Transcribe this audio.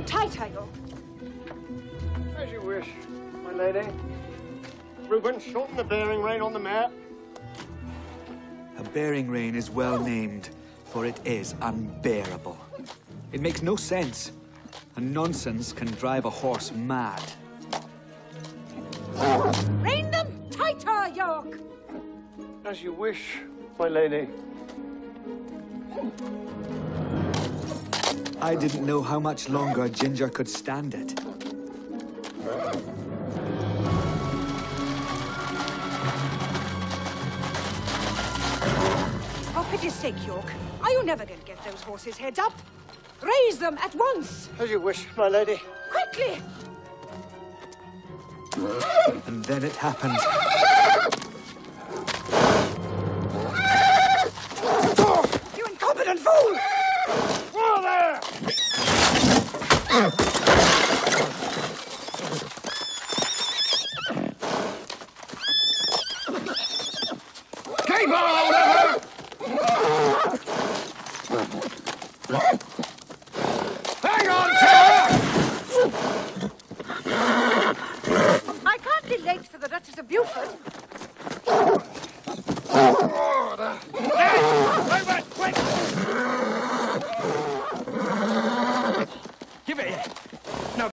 them tighter, York. As you wish, my lady. Reuben, shorten the bearing rein on the mare. A bearing rein is well named, for it is unbearable. It makes no sense, and nonsense can drive a horse mad. Rein them tighter, York. As you wish, my lady. I didn't know how much longer Ginger could stand it. For pity's sake, York, are you never going to get those horses' heads up? Raise them at once! As you wish, my lady. Quickly! And then it happened. You incompetent fool! Whoa there! Keep hold of her! Hang on to her! I can't be late for the Duchess of Beaufort.